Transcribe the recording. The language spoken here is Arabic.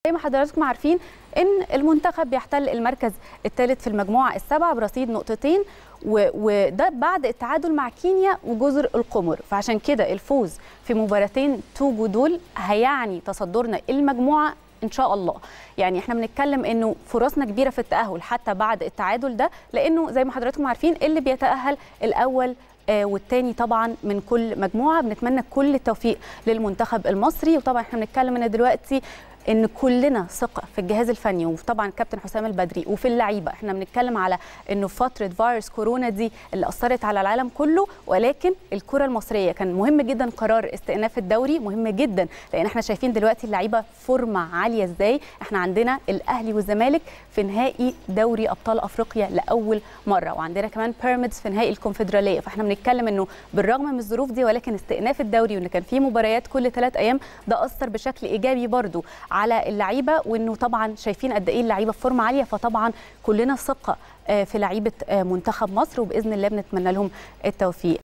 زي ما حضراتكم عارفين ان المنتخب بيحتل المركز الثالث في المجموعه السابعه برصيد نقطتين، وده بعد التعادل مع كينيا وجزر القمر. فعشان كده الفوز في مباراتين توجو دول هيعني تصدرنا المجموعه ان شاء الله. يعني احنا بنتكلم انه فرصنا كبيره في التاهل حتى بعد التعادل ده، لانه زي ما حضراتكم عارفين اللي بيتاهل الاول والتاني طبعا من كل مجموعه. بنتمنى كل التوفيق للمنتخب المصري، وطبعا احنا بنتكلم ان دلوقتي ان كلنا ثقه في الجهاز الفني وطبعا الكابتن حسام البدري وفي اللعيبه. احنا بنتكلم على انه فتره فيروس كورونا دي اللي اثرت على العالم كله، ولكن الكره المصريه كان مهم جدا قرار استئناف الدوري، مهم جدا لان احنا شايفين دلوقتي اللعيبه فورمه عاليه ازاي. احنا عندنا الاهلي والزمالك في نهائي دوري ابطال افريقيا لاول مره، وعندنا كمان بيراميدز في نهائي الكونفدراليه. فاحنا بنتكلم انه بالرغم من الظروف دي ولكن استئناف الدوري وان كان في مباريات كل 3 ايام ده اثر بشكل ايجابي برضو على اللعيبه، وانه طبعا شايفين قد ايه اللعيبه في فورمه عاليه. فطبعا كلنا ثقه في لعيبه منتخب مصر، وباذن الله بنتمنى لهم التوفيق.